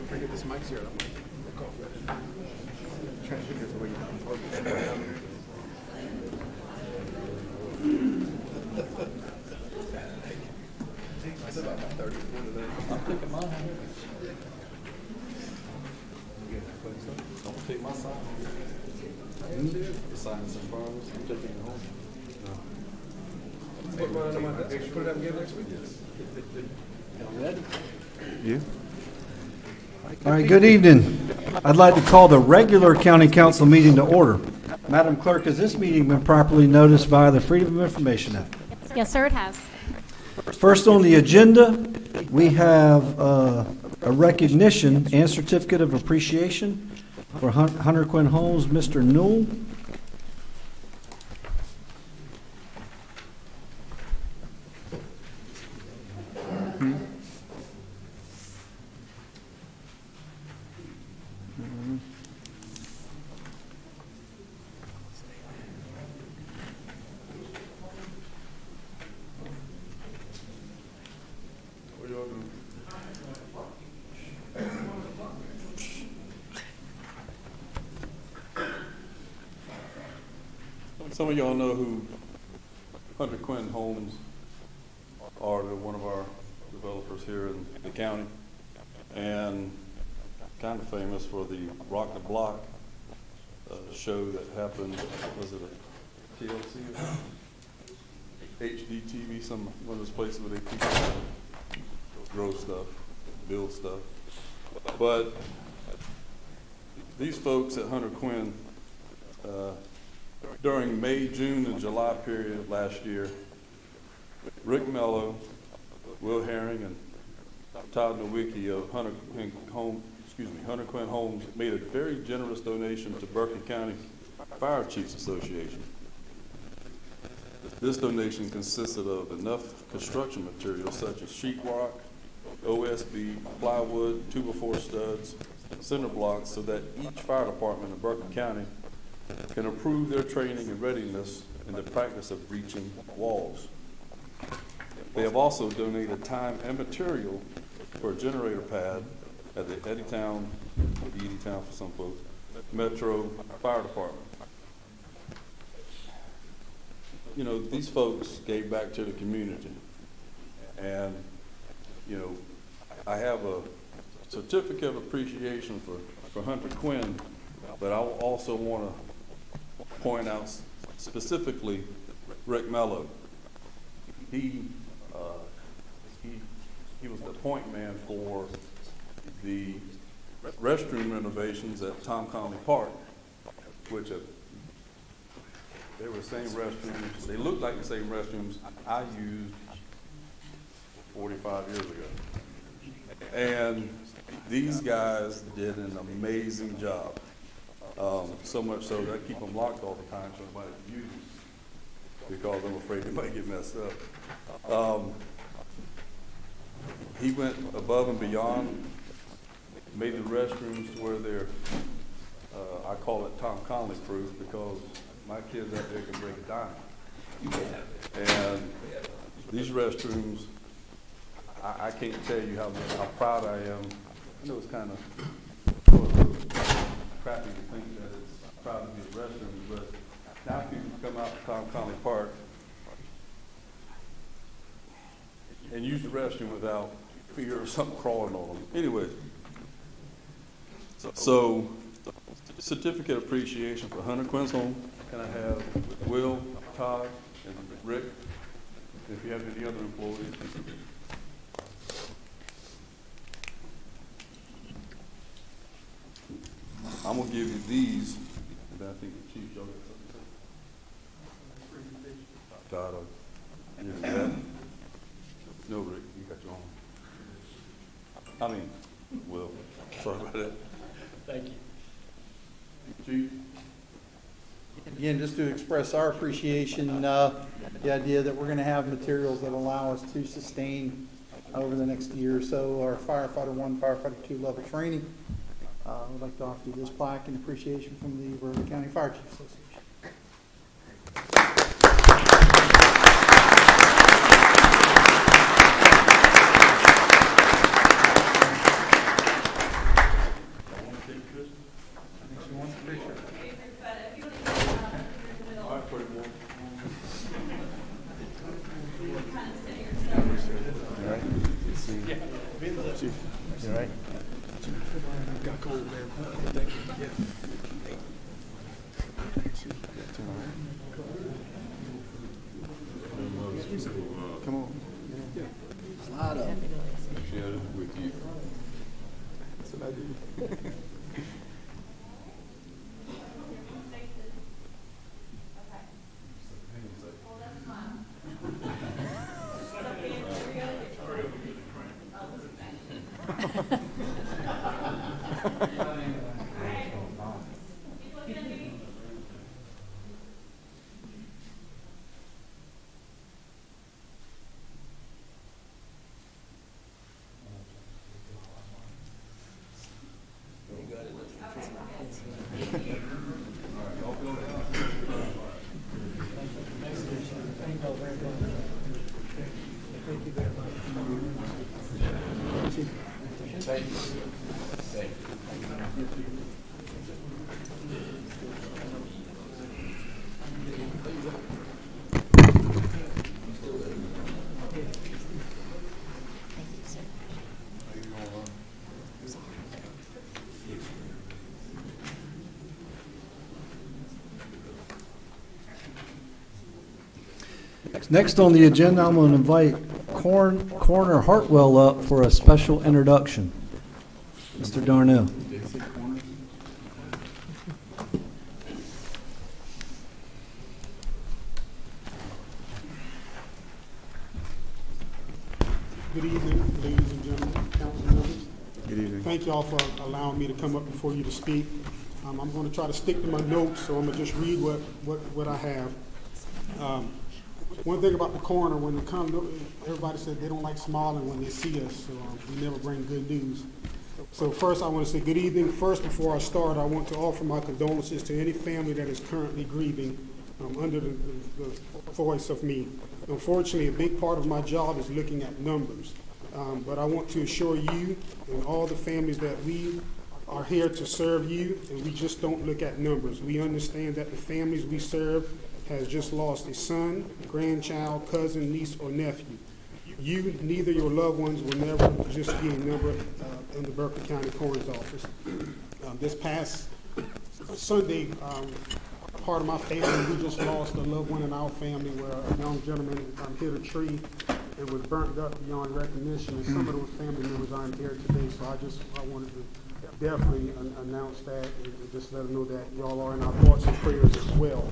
forget this mic's here. I'm like, look off it. Trying to figure out where It's about 30. I'm picking mine. Don't take my sign. The sign is in front of us. I'm taking it home. Put mine on my desk. Put it up again next week. Ready? You? All right, good evening. I'd like to call the regular county council meeting to order. Madam Clerk, has this meeting been properly noticed via the Freedom of Information Act? Yes, sir, it has. First on the agenda, we have a recognition and certificate of appreciation for Hunter Quinn Homes, Mr. Newell. Some of y'all know who Hunter Quinn Homes are. They're one of our developers here in the county, and kind of famous for the Rock the Block show that happened. Was it a TLC or HDTV? One of those places where they teach you how to grow stuff, build stuff. But these folks at Hunter Quinn, during May, June, and July period last year, Rick Mello, Will Herring, and Todd Nowicki of Hunter Quinn Homes made a very generous donation to Berkeley County Fire Chiefs Association. This donation consisted of enough construction materials such as sheetrock, OSB, plywood, 2x4 studs, cinder blocks, so that each fire department in Berkeley County can improve their training and readiness in the practice of breaching walls. They have also donated time and material for a generator pad at the Edytown for some folks, Metro Fire Department. You know, these folks gave back to the community, and you know, I have a certificate of appreciation for Hunter Quinn, but I also want to point out specifically Rick Mello. He was the point man for the restroom renovations at Tom Conley Park, which they were the same restrooms. They looked like the same restrooms I used 45 years ago. And these guys did an amazing job. So much so that I keep them locked all the time so nobody can use them because I'm afraid they might get messed up. He went above and beyond, made the restrooms to where they're, I call it Tom Conley proof because my kids out there can break a dime. And these restrooms, I can't tell you how proud I am. I know it's kind of crappy to think that it's proud to be a restroom, but now people come out to Tom Conley Park and use the restroom without fear of something crawling on them. Anyway, so certificate of appreciation for Hunter Quinn's Home. Can I have Will, Todd, and Rick? If you have any other employees. I'm gonna give you these, and I think the chief, y'all got something to say? Todd, I'll give you that. No, Rick, you got your own. I mean, Will, sorry about that. Thank you. Chief? Again, just to express our appreciation, the idea that we're going to have materials that allow us to sustain over the next year or so our Firefighter 1, Firefighter 2 level training. I'd like to offer you this plaque in appreciation from the Berkeley County Fire Chiefs Association. Chief. You all right? Got cold, man. Thank you. Yeah. Come on. Slide up. Share it with you. That's what I do. Next on the agenda, I'm going to invite Coroner Hartwell up for a special introduction. Mr. Darnell. Good evening, ladies and gentlemen, council members. Good evening. Thank you all for allowing me to come up before you to speak. I'm going to try to stick to my notes, so I'm going to just read what I have. One thing about the coroner, when they come, everybody said they don't like smiling when they see us, so we never bring good news. So first, I want to say good evening. First, before I start, I want to offer my condolences to any family that is currently grieving under the voice of me. Unfortunately, a big part of my job is looking at numbers, but I want to assure you and all the families that we are here to serve you, and we just don't look at numbers. We understand that the families we serve has just lost a son, grandchild, cousin, niece, or nephew. You, neither your loved ones, will never just be a number in the Berkeley County Coroner's Office. This past Sunday, part of my family, we just lost a loved one in our family where a young gentleman hit a tree and was burnt up beyond recognition, and some of those family members aren't here today, so I wanted to definitely announce that and just let them know that y'all are in our thoughts and prayers as well.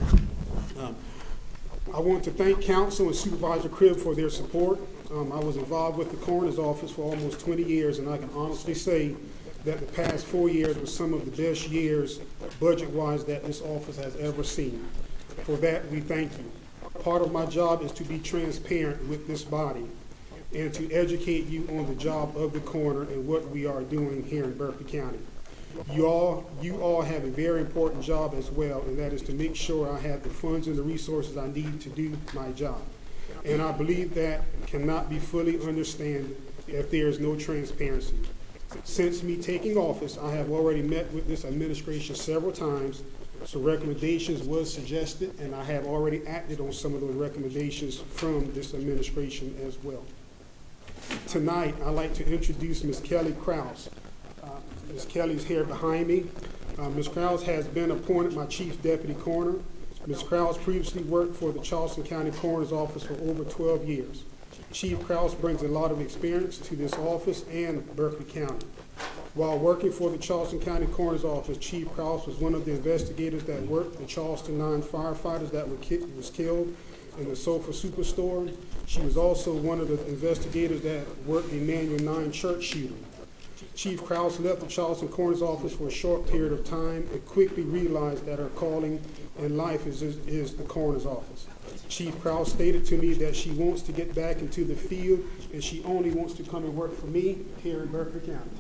I want to thank Council and Supervisor Cribb for their support. I was involved with the Coroner's Office for almost 20 years, and I can honestly say that the past 4 years were some of the best years, budget-wise, that this office has ever seen. For that, we thank you. Part of my job is to be transparent with this body and to educate you on the job of the coroner and what we are doing here in Berkeley County. You all have a very important job as well, and that is to make sure I have the funds and the resources I need to do my job. And I believe that cannot be fully understood if there is no transparency. Since me taking office, I have already met with this administration several times, so recommendations was suggested, and I have already acted on some of those recommendations from this administration as well. Tonight, I'd like to introduce Ms. Kelly Krause. Ms. Kelly's here behind me. Ms. Krause has been appointed my Chief Deputy Coroner. Ms. Krause previously worked for the Charleston County Coroner's Office for over 12 years. Chief Krause brings a lot of experience to this office and Berkeley County. While working for the Charleston County Coroner's Office, Chief Krause was one of the investigators that worked the Charleston 9 firefighters that was killed in the Sofa Superstore. She was also one of the investigators that worked the Emmanuel 9 church shooting. Chief Krause left the Charleston Coroner's Office for a short period of time and quickly realized that her calling in life is the Coroner's Office. Chief Krause stated to me that she wants to get back into the field and she only wants to come and work for me here in Berkeley County.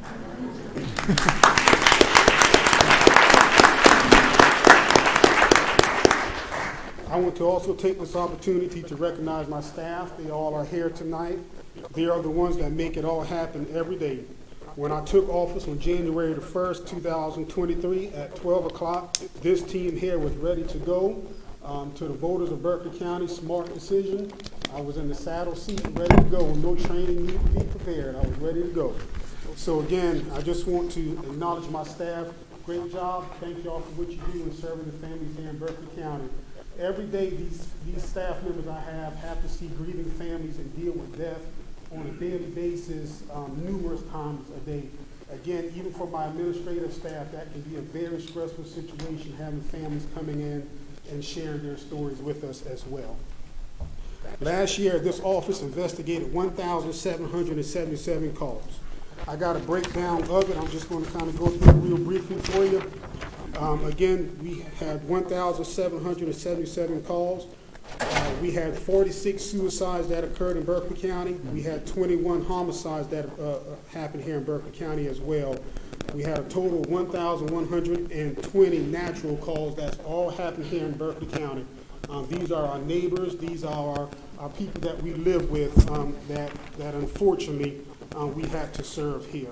I want to also take this opportunity to recognize my staff. They all are here tonight. They are the ones that make it all happen every day. When I took office on January the 1st, 2023 at 12 o'clock, this team here was ready to go to the voters of Berkeley County. Smart decision. I was in the saddle seat, ready to go. No training needed to be prepared. I was ready to go. So again, I just want to acknowledge my staff. Great job. Thank you all for what you do in serving the families here in Berkeley County. Every day, these staff members I have to see grieving families and deal with death on a daily basis, numerous times a day. Again, even for my administrative staff, that can be a very stressful situation, having families coming in and sharing their stories with us as well. Last year, this office investigated 1,777 calls. I got a breakdown of it. I'm just going to kind of go through it real briefly for you. Again, we had 1,777 calls. We had 46 suicides that occurred in Berkeley County. We had 21 homicides that happened here in Berkeley County as well. We had a total of 1,120 natural calls that's all happened here in Berkeley County. These are our neighbors. These are our people that we live with that unfortunately we had to serve here.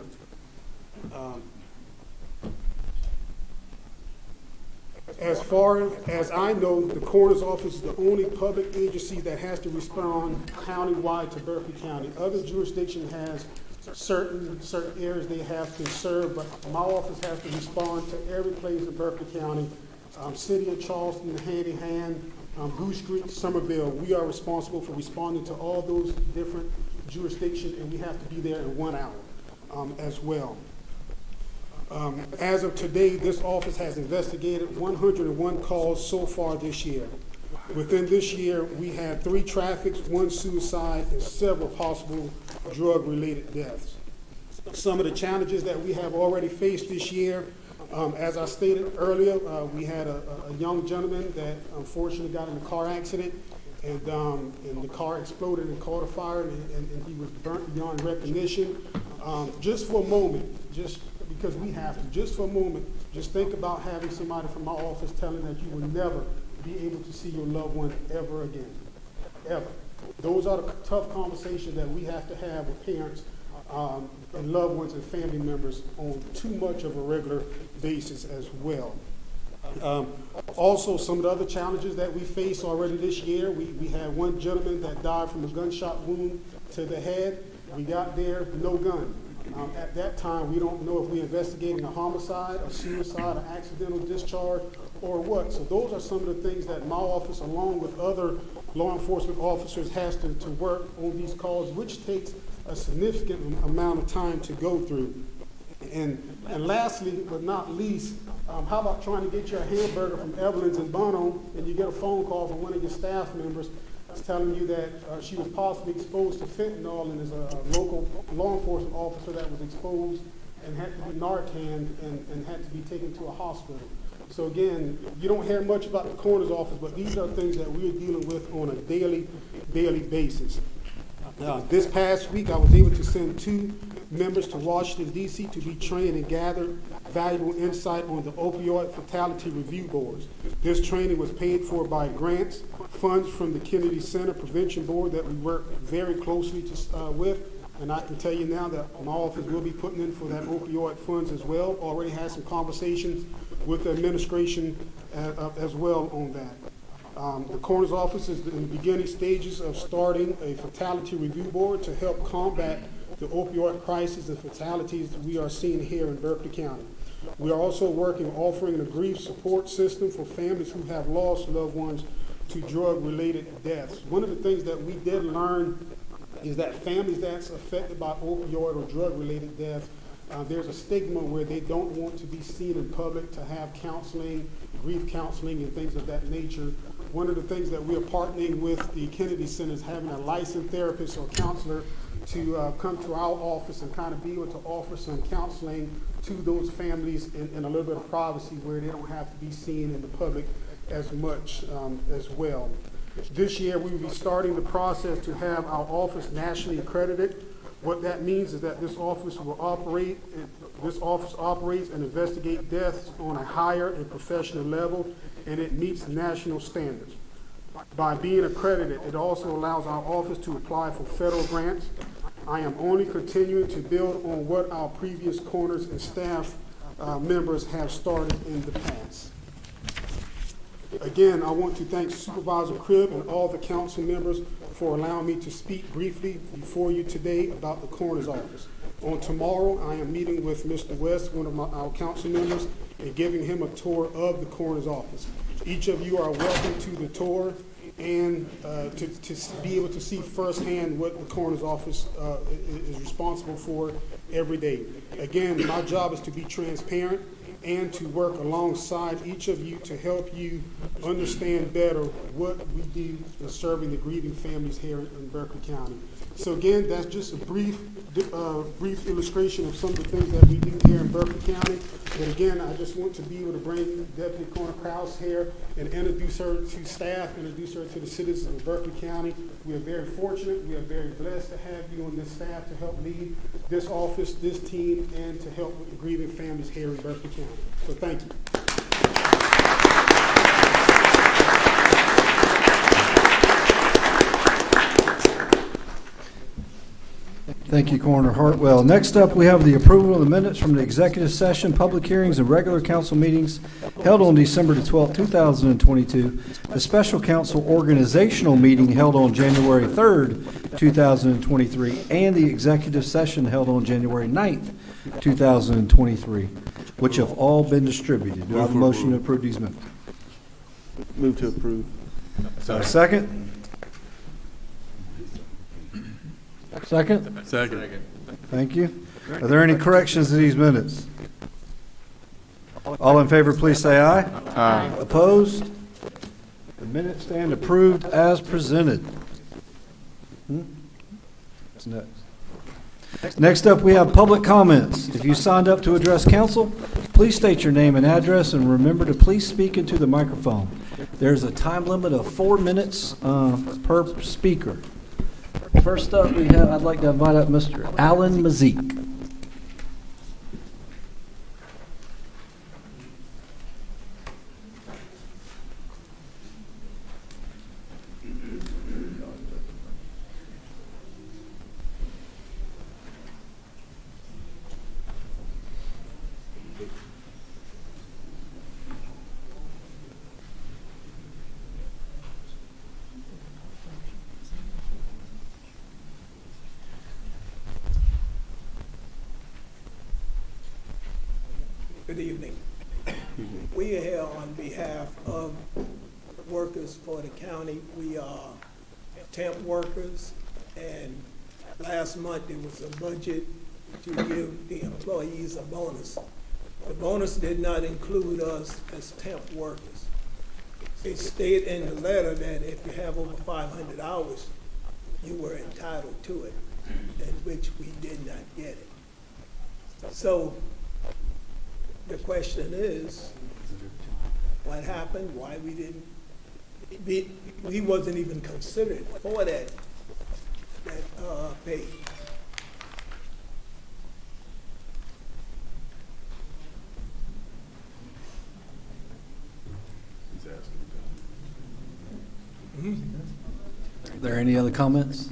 As far as I know, the coroner's office is the only public agency that has to respond countywide to Berkeley County. Other jurisdictions has certain areas they have to serve, but my office has to respond to every place in Berkeley County. City of Charleston, Handy Hand, Goose Creek, Somerville. We are responsible for responding to all those different jurisdictions, and we have to be there in 1 hour as well. As of today, this office has investigated 101 calls so far this year. Within this year, we had 3 traffics, 1 suicide, and several possible drug-related deaths. Some of the challenges that we have already faced this year, as I stated earlier, we had a young gentleman that unfortunately got in a car accident, and the car exploded and caught a fire, and he was burnt beyond recognition. Just for a moment, just because we have to, just for a moment, just think about having somebody from my office telling that you will never be able to see your loved one ever again, ever. Those are the tough conversations that we have to have with parents and loved ones and family members on too much of a regular basis as well. Also, some of the other challenges that we face already this year, we had 1 gentleman that died from a gunshot wound to the head. We got there, no gun. At that time, we don't know if we're investigating a homicide, a suicide, an accidental discharge, or what. So those are some of the things that my office, along with other law enforcement officers, has to work on these calls, which takes a significant amount of time to go through. And lastly, but not least, how about trying to get you a hamburger from Evelyn's in Bonham, and you get a phone call from one of your staff members telling you that she was possibly exposed to fentanyl, and is a local law enforcement officer that was exposed and had to be Narcan and had to be taken to a hospital. So again, you don't hear much about the coroner's office, but these are things that we're dealing with on a daily basis. This past week, I was able to send 2 members to Washington, D.C. to be trained and gather valuable insight on the opioid fatality review boards. This training was paid for by grants, funds from the Kennedy Center Prevention Board that we work very closely with. And I can tell you now that my office will be putting in for that opioid funds as well. Already had some conversations with the administration as well on that. The coroner's office is in the beginning stages of starting a fatality review board to help combat the opioid crisis and fatalities that we are seeing here in Berkeley County. We are also offering a grief support system for families who have lost loved ones to drug-related deaths. One of the things that we did learn is that families that's affected by opioid or drug-related death, there's a stigma where they don't want to be seen in public to have counseling, grief counseling, and things of that nature. One of the things that we are partnering with the Kennedy Center is having a licensed therapist or counselor to come to our office and kind of be able to offer some counseling to those families in a little bit of privacy where they don't have to be seen in the public as much as well. This year, we will be starting the process to have our office nationally accredited. What that means is that this office operates and investigates deaths on a higher and professional level, and it meets national standards. By being accredited, it also allows our office to apply for federal grants. I am only continuing to build on what our previous coroners and staff members have started in the past. Again, I want to thank Supervisor Cribb and all the council members for allowing me to speak briefly before you today about the coroner's office. On tomorrow, I am meeting with Mr. West, one of our council members, and giving him a tour of the coroner's office. Each of you are welcome to the tour and to be able to see firsthand what the coroner's office is responsible for every day. Again, my job is to be transparent and to work alongside each of you to help you understand better what we do in serving the grieving families here in Berkeley County. So again, that's just a brief illustration of some of the things that we do here in Berkeley County. But again, I just want to be able to bring Deputy Coroner Krause here and introduce her to staff, introduce her to the citizens of Berkeley County. We are very fortunate, we are very blessed to have you on this staff to help lead this office, this team, and to help with the grieving families here in Berkeley County. So thank you. Thank you, Coroner Hartwell. Next up, we have the approval of the minutes from the executive session, public hearings, and regular council meetings held on December the 12th, 2022, the special council organizational meeting held on January 3rd, 2023, and the executive session held on January 9th, 2023, which have all been distributed. Do I have a motion to approve these minutes? Move to approve. Second? Second? Second. Thank you. Are there any corrections to these minutes? All in favor, please say aye. Aye. Opposed? The minutes stand approved as presented. What's next? Next up, we have public comments. If you signed up to address council, please state your name and address, and remember to please speak into the microphone. There's a time limit of 4 minutes per speaker. First up, I'd like to invite up Mr. Alan Mazik. Good evening. We are here on behalf of workers for the county. We are temp workers, and last month there was a budget to give the employees a bonus. The bonus did not include us as temp workers. It stated in the letter that if you have over 500 hours, you were entitled to it, in which we did not get it. So the question is, what happened? Why we didn't? We wasn't even considered for that pay. Are there any other comments?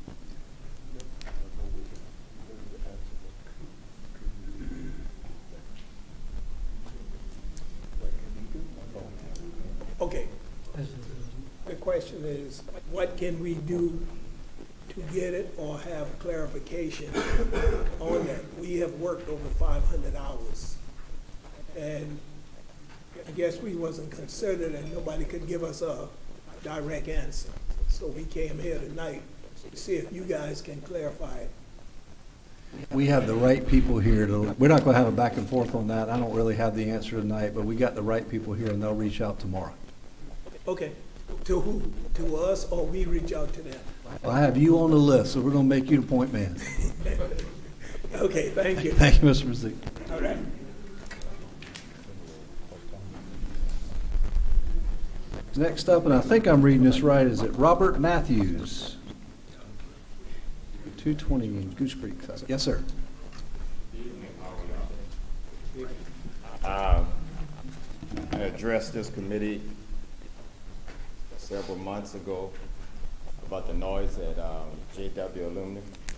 Okay. The question is, what can we do to get it or have clarification on that? We have worked over 500 hours. And I guess we wasn't considered, and nobody could give us a direct answer. So we came here tonight to see if you guys can clarify it. We have the right people here. We're not going to have a back and forth on that. I don't really have the answer tonight, but we got the right people here, and they'll reach out tomorrow. Okay. To who? To us, or we reach out to them? Well, I have you on the list, so we're going to make you the point man. Okay, thank you. Thank you, Mr. Mazik. All right. Next up, and I think I'm reading this right, is it Robert Matthews? 220 in Goose Creek. Yes, sir. I addressed this committee several months ago about the noise at JW Aluminum.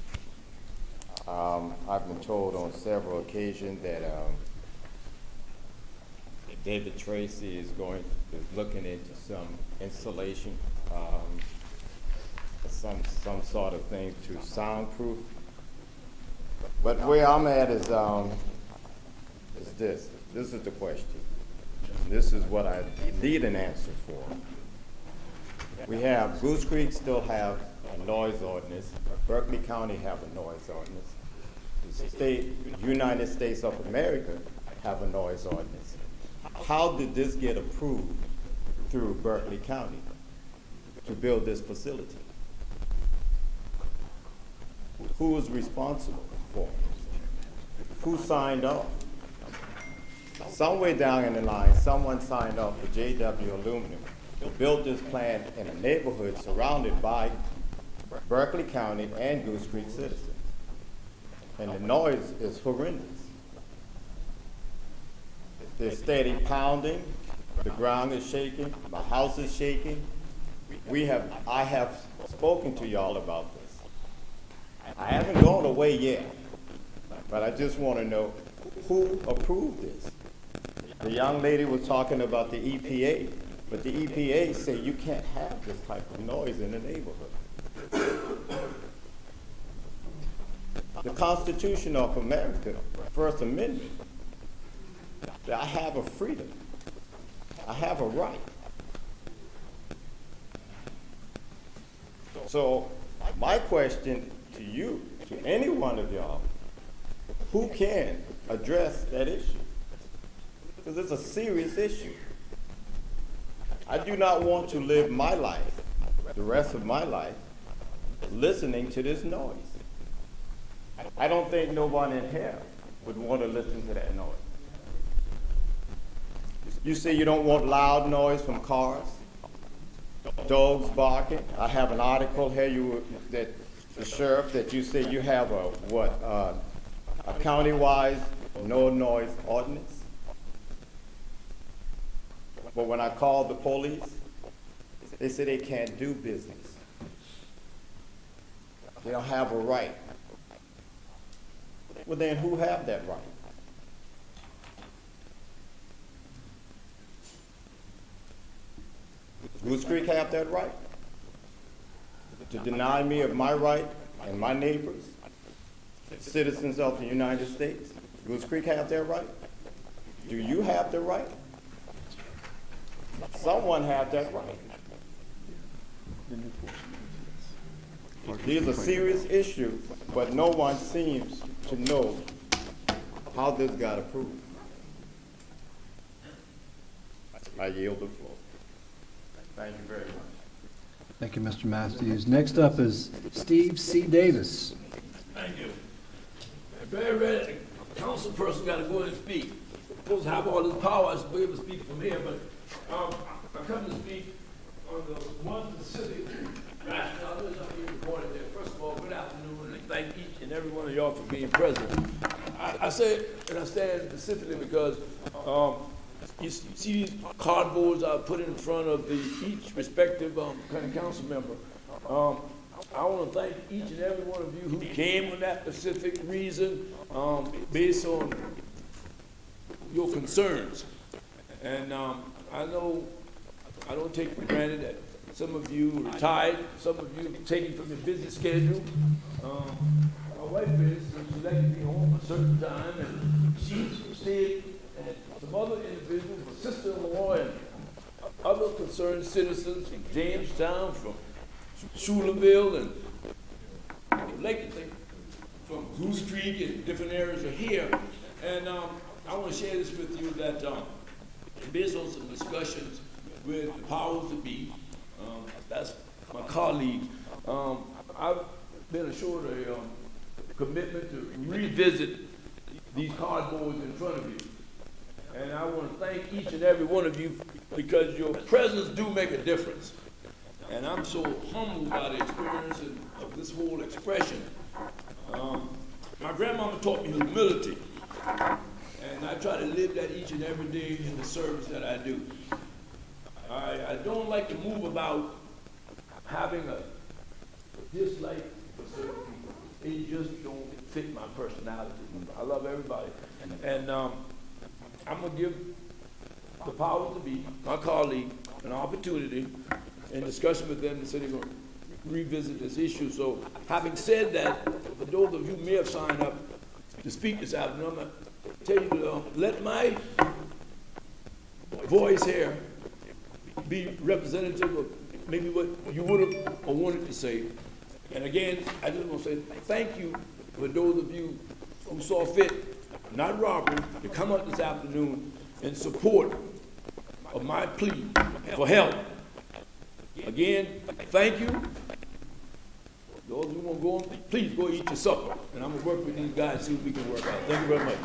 I've been told on several occasions that David Tracy is looking into some installation. some sort of thing to soundproof. But where I'm at is this. This is the question. This is what I need an answer for. We have, Goose Creek still have a noise ordinance. Berkeley County have a noise ordinance. The United States of America have a noise ordinance. How did this get approved through Berkeley County to build this facility? Who was responsible for it? Who signed off? Somewhere down in the line, someone signed off for JW Aluminum to build this plant in a neighborhood surrounded by Berkeley County and Goose Creek citizens. And the noise is horrendous. There's steady pounding, the ground is shaking, my house is shaking. I have spoken to y'all about this. I haven't gone away yet, but I just want to know who approved this. The young lady was talking about the EPA, but the EPA say you can't have this type of noise in the neighborhood. The Constitution of America, First Amendment, I have a freedom. I have a right. So my question to you, to any one of y'all, who can address that issue? Because it's a serious issue. I do not want to live my life, the rest of my life, listening to this noise. I don't think no one in here would want to listen to that noise. You say you don't want loud noise from cars, dogs barking. I have an article here that the sheriff that you say you have a county-wise no noise ordinance. But when I called the police, they said they can't do business. They don't have a right. Well, then who have that right? Goose Creek have that right? To deny me of my right and my neighbors, citizens of the United States? Goose Creek have that right? Do you have the right? Someone have that right. These are serious issues, but no one seems to know how this got approved. I yield the floor. Thank you very much. Thank you, Mr. Matthews. Next up is Steve C. Davis. Thank you. Very ready. The council person got to go and speak. Supposed to have all this power, I should be able to speak from here, but I come to speak on the one specific rationale. There's not being recorded there. First of all, good afternoon, and thank each and every one of y'all for being present. I say, and I stand specifically because you see these cardboards I put in front of each respective county council member. I want to thank each and every one of you who came with that specific reason based on your concerns. And I know I don't take for granted that some of you are retired, some of you are taken from your busy schedule. My wife is, she likes to be home at a certain time, and she stayed, and some other individuals, my sister-in-law and other concerned citizens from Jamestown, from Schuylerville, and Lakeland, from Goose Creek and different areas are here. And I want to share this with you that based on some discussions with the powers that be, that's my colleague, I've been assured a commitment to revisit these cardboards in front of you. And I want to thank each and every one of you because your presence do make a difference. And I'm so humbled by the experience of this whole expression. My grandmama taught me humility. And I try to live that each and every day in the service that I do. I don't like to move about having a dislike for certain people. It just don't fit my personality. I love everybody. And I'm going to give the powers to be, my colleague, an opportunity in discussion with them to say they're going to revisit this issue. So having said that, for those of you who may have signed up to speak this afternoon, I'm going to tell you to let my voice here be representative of maybe what you would have or wanted to say. And again, I just want to say thank you for those of you who saw fit, not robbery, to come up this afternoon in support of my plea for help. Again, thank you. Those who want to go on, please go eat your supper. And I'm going to work with these guys, see what we can work out. Thank you very much.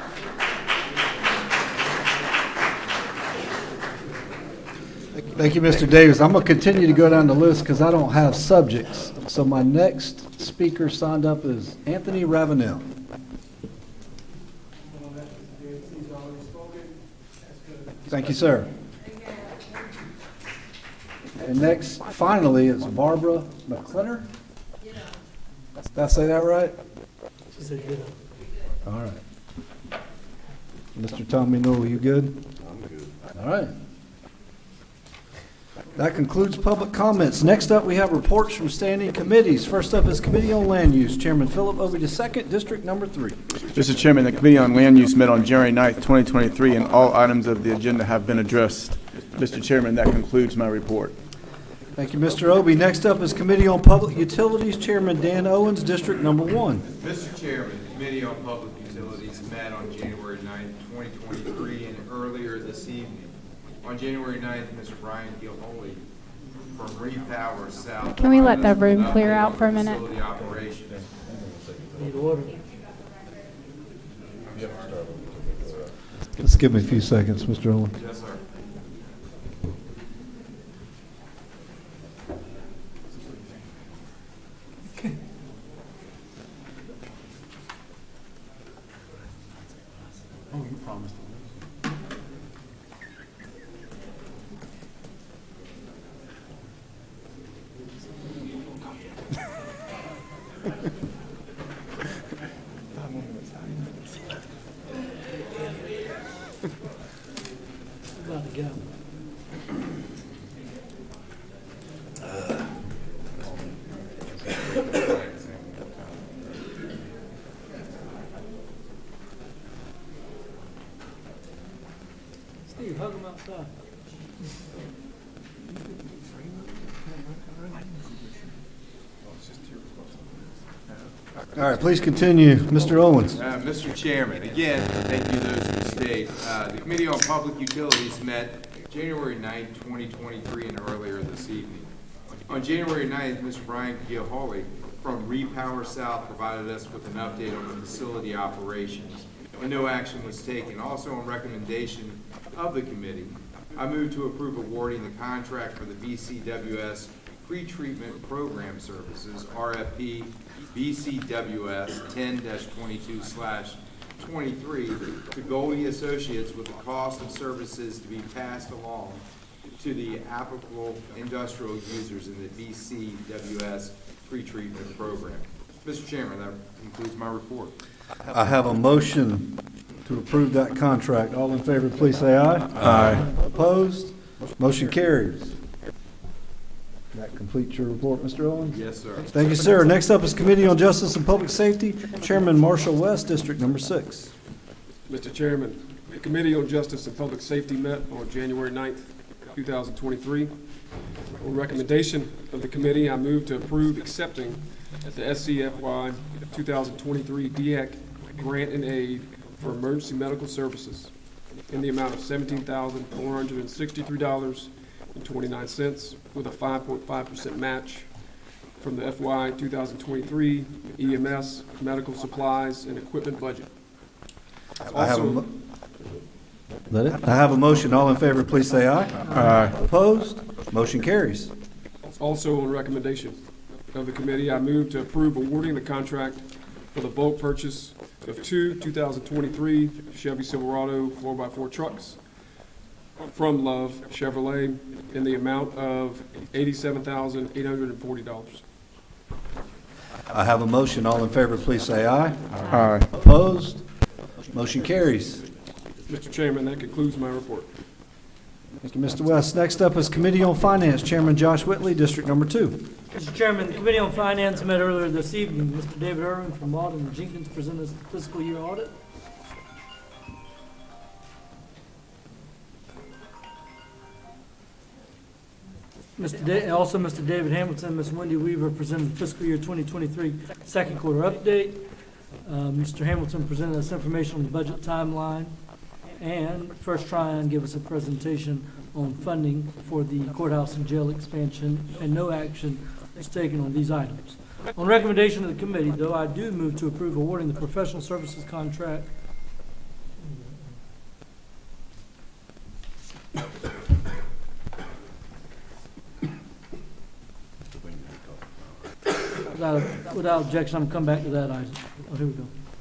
Thank you, Mr. Davis. I'm going to continue to go down the list because I don't have subjects. So my next speaker signed up is Anthony Ravenel. Thank you, sir. And next, finally, is Barbara McClinner. Did I say that right? All right. Mr. Tommy Noel, you good? I'm good. All right. That concludes public comments. Next up, we have reports from standing committees. First up is Committee on Land Use. Chairman Philip Obey II, District Number 3. Mr. Chairman, the Committee on Land Use met on January 9th, 2023, and all items of the agenda have been addressed. Mr. Chairman, that concludes my report. Thank you, Mr. Obey. Next up is Committee on Public Utilities. Chairman Dan Owens, District Number 1. Mr. Chairman, the Committee on Public Utilities met on January 9th, 2023, and earlier this evening. On January 9th, Mr. Brian Gilholy from Repower South. Can we let that room clear out for a minute? Facility operations. Let's give me a few seconds, Mr. Owens. Yes, sir. Oh, you promised. Steve, hug him outside. All right, please continue. Mr. Owens. Mr. Chairman, again, thank you those who stayed. The Committee on Public Utilities met January 9th, 2023, and earlier this evening. On January 9th, Mr. Brian Gilholy from Repower South provided us with an update on the facility operations, and no action was taken. Also, on recommendation of the committee, I move to approve awarding the contract for the BCWS Pretreatment Program Services, RFP BCWS 10-22/23 to Goldie Associates with the cost of services to be passed along to the applicable industrial users in the BCWS pretreatment program. Mr. Chairman, that concludes my report. I have a motion to approve that contract. All in favor, please say aye. Aye. Opposed? Motion carries. That completes your report, Mr. Owens? Yes, sir. Thank you, sir. Next up is Committee on Justice and Public Safety. Chairman Marshall West, District Number 6. Mr. Chairman, the Committee on Justice and Public Safety met on January 9th, 2023. On recommendation of the committee, I move to approve accepting the SCFY 2023 DEAC Grant and Aid for Emergency Medical Services in the amount of $17,463.29 with a 5.5% match from the FY 2023 EMS medical supplies and equipment budget. I have a motion. All in favor, please say aye. Aye. Opposed? Motion carries. Also, on recommendation of the committee, I move to approve awarding the contract for the bulk purchase of two 2023 Chevy Silverado 4x4 trucks from Love Chevrolet in the amount of $87,840. I have a motion. All in favor, please say aye. Aye. Opposed? Motion carries. Mr. Chairman, that concludes my report. Thank you, Mr. West. Next up is Committee on Finance, Chairman Josh Whitley, District Number 2. Mr. Chairman, the Committee on Finance met earlier this evening. Mr. David Irwin from Walden and Jenkins presented us the fiscal year audit. Also, Mr. David Hamilton and Ms. Wendy Weaver presented the fiscal year 2023 second quarter update. Mr. Hamilton presented us information on the budget timeline, and First Tryon gave us a presentation on funding for the courthouse and jail expansion, and no action was taken on these items. On recommendation of the committee, though, I do move to approve awarding the professional services contract without objection. I'm going to come back to that item. Oh, here we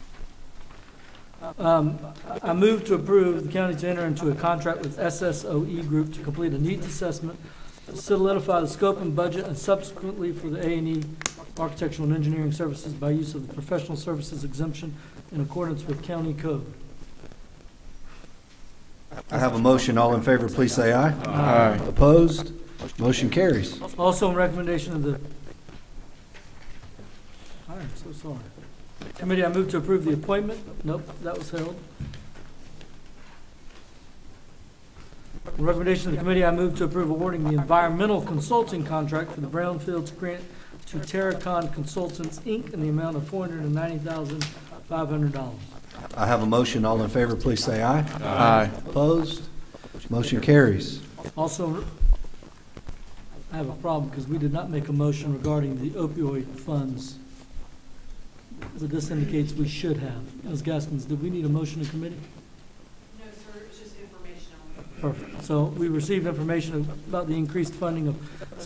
go. I move to approve the county to enter into a contract with SSOE Group to complete a needs assessment, to solidify the scope and budget, and subsequently for the A&E architectural and engineering services by use of the professional services exemption in accordance with county code. I have a motion. All in favor, please say aye. Aye. Opposed? Motion carries. Also, on recommendation of the I'm so sorry. Committee, I move to approve the appointment. Nope, that was held. On recommendation of the committee, I move to approve awarding the environmental consulting contract for the Brownfields grant to Terracon Consultants, Inc. in the amount of $490,500. I have a motion. All in favor, please say aye. Aye. Opposed? Motion carries. Also, I have a problem because we did not make a motion regarding the opioid funds. But this indicates we should have. Ms. Gaskins, did we need a motion in committee? No, sir, it's just information only. Perfect. So we received information about the increased funding of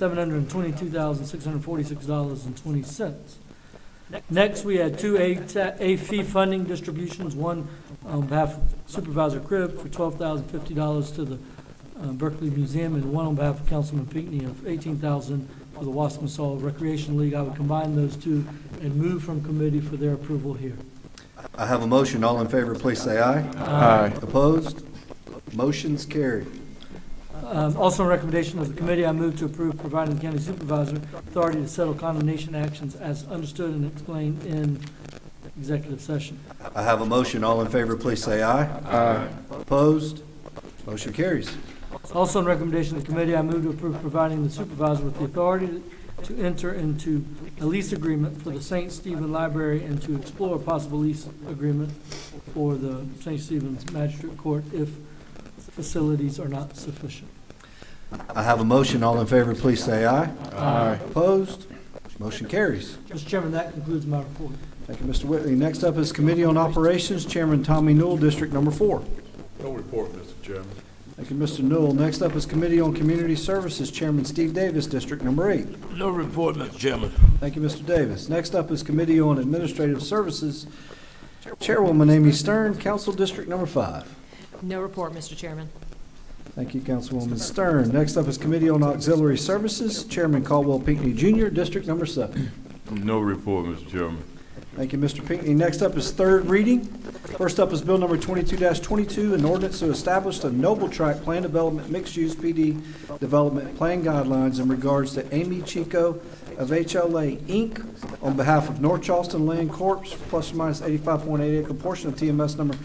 $722,646.20. Next, we had two A-fee funding distributions, one on behalf of Supervisor Cribb for $12,050 to the Berkeley Museum, and one on behalf of Councilman Pinckney of $18,000 for the Wassamasaw Recreation League. I would combine those two and move from committee for their approval here. I have a motion. All in favor, please say aye. Aye. Opposed? Motion's carried. Also, on recommendation of the committee, I move to approve providing the county supervisor authority to settle condemnation actions as understood and explained in executive session. I have a motion. All in favor, please say aye. Aye. Opposed? Motion carries. Also, on recommendation of the committee, I move to approve providing the supervisor with the authority to enter into a lease agreement for the St. Stephen Library and to explore a possible lease agreement for the St. Stephen's Magistrate Court if facilities are not sufficient. I have a motion. All in favor, please say aye. Aye. Opposed? Motion carries. Mr. Chairman, that concludes my report. Thank you, Mr. Whitley. Next up is Committee on Operations, Chairman Tommy Newell, District Number 4. No report, Mr. Chairman. Thank you, Mr. Newell. Next up is Committee on Community Services, Chairman Steve Davis, District Number 8. No report, Mr. Chairman. Thank you, Mr. Davis. Next up is Committee on Administrative Services, Chairwoman Amy Stern, Council District Number 5. No report, Mr. Chairman. Thank you, Councilwoman Stern. Next up is Committee on Auxiliary Services, Chairman Caldwell Pinckney Jr., District Number 7. No report, Mr. Chairman. Thank you, Mr. Pinckney. Next up is third reading. First up is Bill Number 22-22, an ordinance to establish the Noble Tract Plan Development Mixed-Use PD Development Plan Guidelines in regards to Amy Chico of HLA, Inc., on behalf of North Charleston Land Corp., plus or minus 85.8 acre portion of TMS number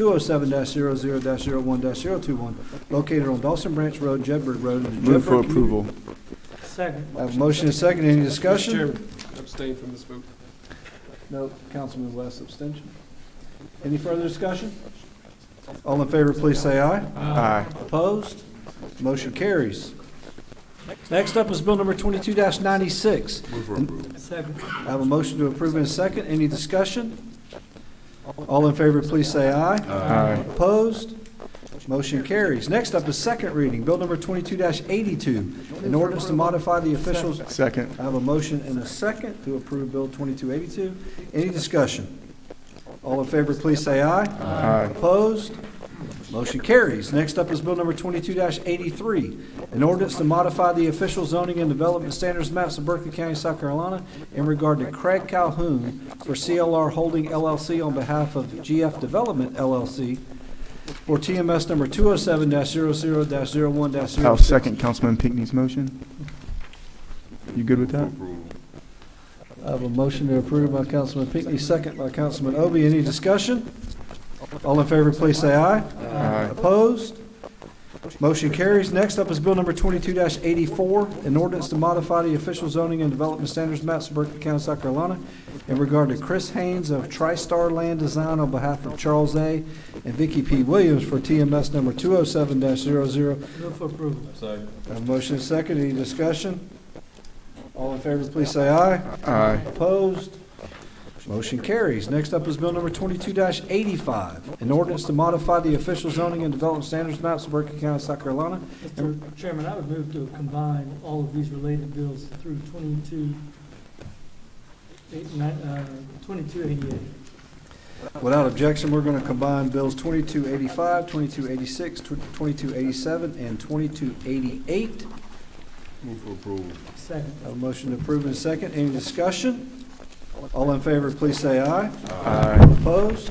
207-00-01-021, located on Dawson Branch Road, Jedburgh Road. in the Move for Jedburgh approval. Second. I have a motion and a second. Any Mr. discussion? Chairman, abstain from this vote. No. Councilman West abstention. Any further discussion? All in favor, please say aye. Aye. Opposed? Motion carries. Next up is Bill Number 22-96. Move for approval. Second. I have a motion to approve in a second. Any discussion? All in favor, please say aye. Aye. Opposed? Motion carries. Next up is second reading, Bill Number 22-82, an ordinance to modify the officials. Second. I have a motion and a second to approve Bill 2282. Any discussion? All in favor, please say aye. Aye. Opposed? Motion carries. Next up is Bill Number 22-83, an ordinance to modify the official zoning and development standards maps of Berkeley County, South Carolina in regard to Craig Calhoun for CLR Holding LLC on behalf of GF Development LLC for TMS number 207-00-01-06. I'll second Councilman Pinckney's motion. You good with that? I have a motion to approve by Councilman Pinckney, second by Councilman Obi. Any discussion? All in favor, please say aye. Aye. Opposed? Motion carries. Next up is Bill number 22-84, an ordinance to modify the official zoning and development standards maps of Berkeley County, South Carolina in regard to Chris Haynes of TriStar Land Design on behalf of Charles A. and Vicky P. Williams for TMS number 207-00. Move for approval. Second. I have a motion and a second. Any discussion? All in favor, please say aye. Aye. Opposed? Motion carries. Next up is Bill number 22-85, an ordinance to modify the official zoning and development standards maps of Berkeley County, South Carolina. Mr. Chairman, I would move to combine all of these related bills through 2288. Without objection, we're going to combine bills 2285, 2286, 2287, and 2288. Move for approval. Second. Have a motion to approve in a second. Any discussion? All in favor, please say aye. Aye. Opposed?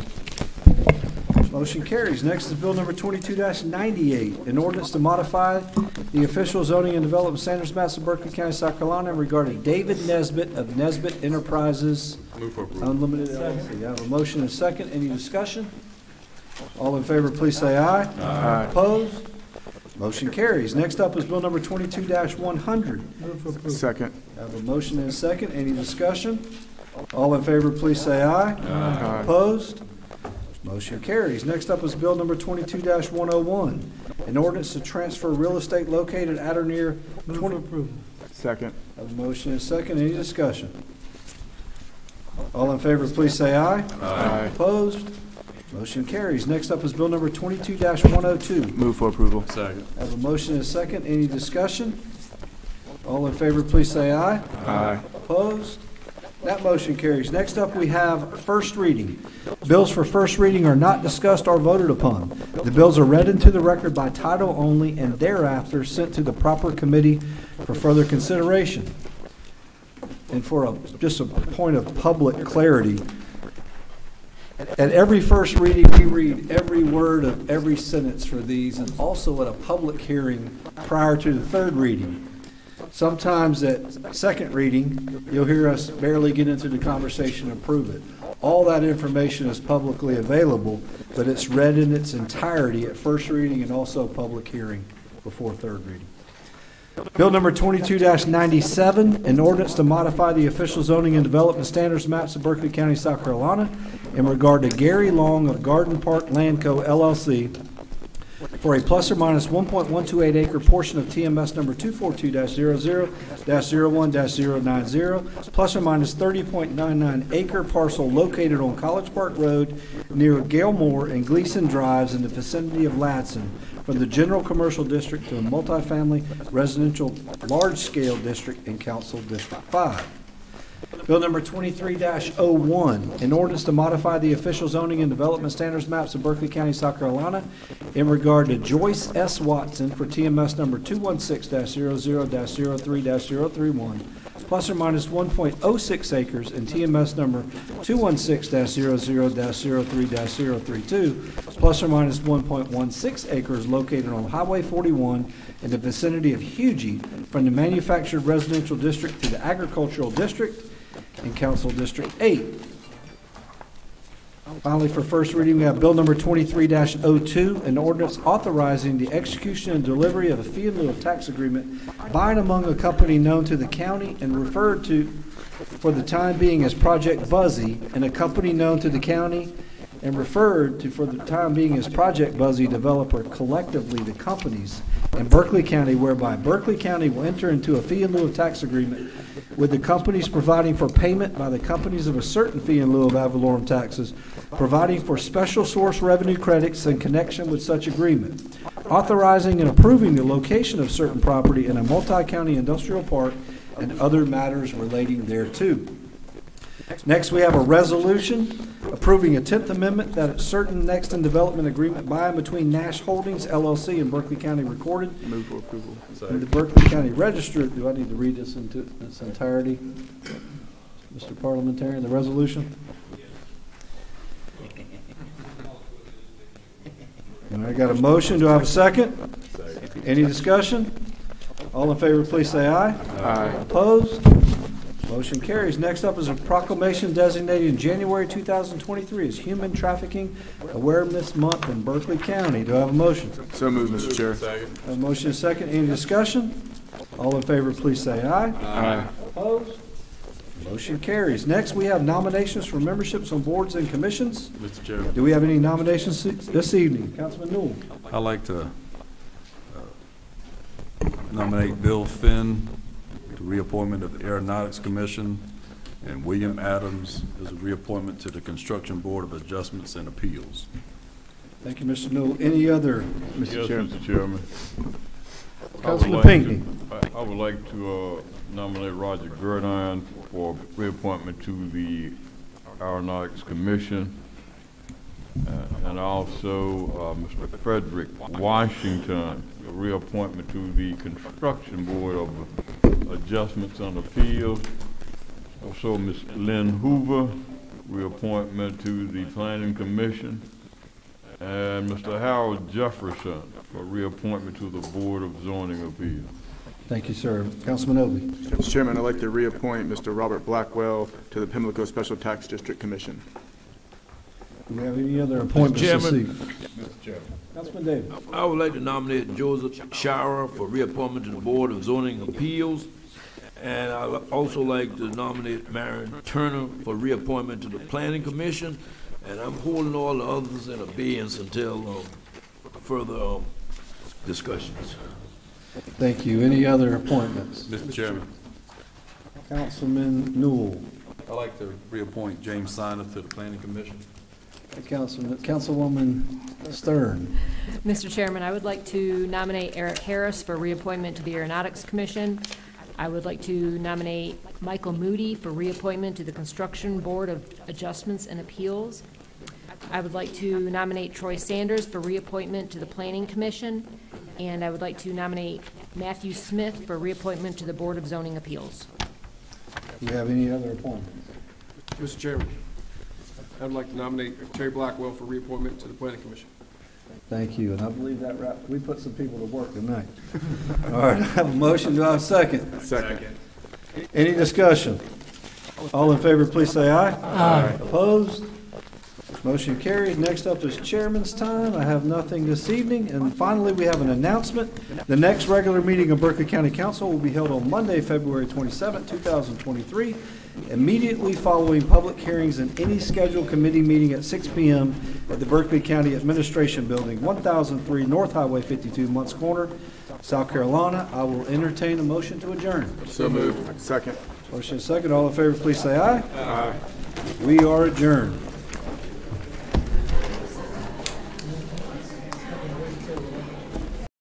Motion carries. Next is Bill number 22-98, an ordinance to modify the official zoning and development standards maps of Berkeley County, South Carolina regarding David Nesbitt of Nesbitt Enterprises Move for approval. Unlimited LLC. I have a motion and a second. Any discussion? All in favor, please say aye. Aye. Opposed? Motion carries. Next up is Bill number 22-100. Move for approval. Second. I have a motion and a second. Any discussion? All in favor, please say aye. Aye. Opposed? Motion carries. Next up is Bill number 22-101, an ordinance to transfer real estate located at or near Move for approval. Second. I have a motion and a second. Any discussion? All in favor, please say aye. Aye. Opposed? Motion carries. Next up is Bill number 22-102. Move for approval. Second. I have a motion and a second. Any discussion? All in favor, please say aye. Aye. Opposed? That motion carries. Next up, we have first reading. Bills for first reading are not discussed or voted upon. The bills are read into the record by title only and thereafter sent to the proper committee for further consideration. And for just a point of public clarity, at every first reading, we read every word of every sentence for these, and also at a public hearing prior to the third reading. Sometimes at second reading, you'll hear us barely get into the conversation and approve it. All that information is publicly available, but it's read in its entirety at first reading and also public hearing before third reading. Bill number 22-97, an ordinance to modify the official zoning and development standards maps of Berkeley County, South Carolina in regard to Gary Long of Garden Park Land Co. LLC for a plus or minus 1.128 acre portion of TMS number 242-00-01-090, plus or minus 30.99 acre parcel located on College Park Road near Galemore and Gleason Drives in the vicinity of Ladson, from the general commercial district to a multifamily residential large-scale district in Council District 5. Bill number 23-01, an ordinance to modify the official zoning and development standards maps of Berkeley County, South Carolina in regard to Joyce S. Watson for TMS number 216-00-03-031, plus or minus 1.06 acres, and TMS number 216-00-03-032, plus or minus 1.16 acres located on Highway 41 in the vicinity of Hugie from the manufactured residential district to the agricultural district in Council District 8. Finally, for first reading, we have Bill number 23-02, an ordinance authorizing the execution and delivery of a fee in lieu of tax agreement by and among a company known to the county and referred to for the time being as Project Buzzy, and a company known to the county and referred to for the time being as Project Buzzy Developer, collectively the companies in Berkeley County, whereby Berkeley County will enter into a fee in lieu of tax agreement with the companies providing for payment by the companies of a certain fee in lieu of ad valorem taxes, providing for special source revenue credits in connection with such agreement, authorizing and approving the location of certain property in a multi-county industrial park and other matters relating thereto. Next, we have a resolution approving a 10th Amendment that a certain next in development agreement by and between Nash Holdings LLC and Berkeley County recorded Move for approval. in the Berkeley County Register. Do I need to read this into its entirety, Mr. Parliamentarian, the resolution? And I got a motion. Do I have a second? Any discussion? All in favor, please say aye. Aye. Opposed? Motion carries. Next up is a proclamation designating January 2023 as Human Trafficking Awareness Month in Berkeley County. Do I have a motion? So moved, Mr. Chair. A motion is second. Any discussion? All in favor, please say aye. Aye. Opposed? Motion carries. Next, we have nominations for memberships on boards and commissions. Mr. Chairman, Do we have any nominations this evening? Councilman Newell. I'd like to nominate Bill Finn to reappointment of the Aeronautics Commission, and William Adams as a reappointment to the Construction Board of Adjustments and Appeals. Thank you, Mr. Newell. Any other? Mr. Chairman. Mr. Chairman. Councilman Pinckney. I would like to nominate Roger Gerdine for reappointment to the Aeronautics Commission. And also Mr. Frederick Washington, a reappointment to the Construction Board of Adjustments and Appeals. Also Ms. Lynn Hoover, reappointment to the Planning Commission. And Mr. Harold Jefferson for reappointment to the Board of Zoning Appeals. Thank you, sir. Councilman Oakley. Mr. Chairman, I'd like to reappoint Mr. Robert Blackwell to the Pimlico Special Tax District Commission. Do we have any other appointments this Chairman. evening? Councilman Davis. I would like to nominate Joseph Shara for reappointment to the Board of Zoning Appeals. And I'd also like to nominate Marion Turner for reappointment to the Planning Commission. And I'm holding all the others in abeyance until further discussions. Thank you. Any other appointments? Mr. Chairman, Councilman Newell. I'd like to reappoint James Siner to the Planning Commission. Councilwoman Stern. Mr. Chairman, I would like to nominate Eric Harris for reappointment to the Aeronautics Commission. I would like to nominate Michael Moody for reappointment to the Construction Board of Adjustments and Appeals. I would like to nominate Troy Sanders for reappointment to the Planning Commission. And I would like to nominate Matthew Smith for reappointment to the Board of Zoning Appeals. Do we have any other appointments? Mr. Chairman, I'd like to nominate Terry Blackwell for reappointment to the Planning Commission. Thank you, and I believe that we put some people to work tonight. All right, I have a motion. Do I have a second? Second. Any discussion? All in favor, please say aye. Aye. Opposed? Motion carried. Next up is chairman's time. I have nothing this evening. And finally, we have an announcement. The next regular meeting of Berkeley County Council will be held on Monday, February 27, 2023, immediately following public hearings and any scheduled committee meeting at 6 p.m. at the Berkeley County Administration Building, 1003 North Highway 52, Muntz Corner, South Carolina. I will entertain a motion to adjourn. So moved. Second. Motion second. All in favor, please say aye. Aye. We are adjourned.